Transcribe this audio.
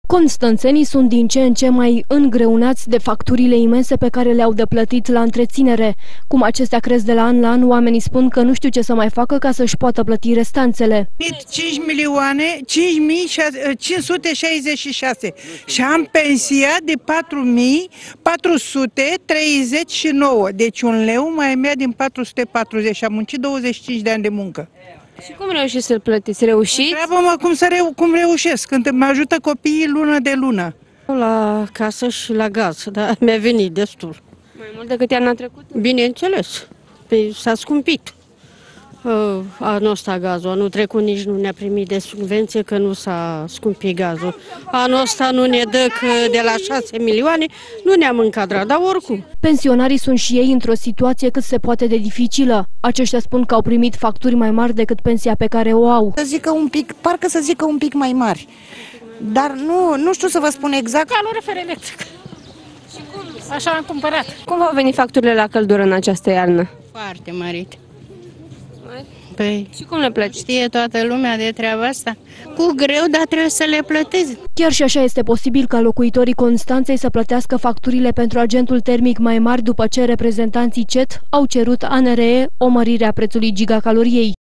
Constanțenii sunt din ce în ce mai îngreunați de facturile imense pe care le-au de plătit la întreținere. Cum acestea cresc de la an la an, oamenii spun că nu știu ce să mai facă ca să-și poată plăti restanțele. 5.566.000 și am pensia de 4.439, deci un leu mai mea din 440 și am muncit 25 de ani de muncă. Și cum reușiți să-l plătiți? Reușiți? Întreabă-mă cum reușesc, când mă ajută copiii lună de lună. La casă și la gaz, dar mi-a venit destul. Mai mult decât iarna trecută? Bineînțeles, s-a scumpit. Anul ăsta gazul, anul trecut nici nu ne-a primit de subvenție că nu s-a scumpit gazul. Anul ăsta nu ne dă că de la 6 milioane nu ne-am încadrat, dar oricum. Pensionarii sunt și ei într-o situație cât se poate de dificilă. Aceștia spun că au primit facturi mai mari decât pensia pe care o au. Să zică un pic, parcă să zică un pic mai mari, dar nu știu să vă spun exact. Calorifer electric. Și cum? Așa am cumpărat. Cum v-au venit facturile la căldură în această iarnă? Foarte mărit. Păi, și cum le plătiți? Știe toată lumea de treaba asta. Cu greu, dar trebuie să le plătezi. Chiar și așa este posibil ca locuitorii Constanței să plătească facturile pentru agentul termic mai mari după ce reprezentanții CET au cerut ANRE o mărire a prețului gigacaloriei.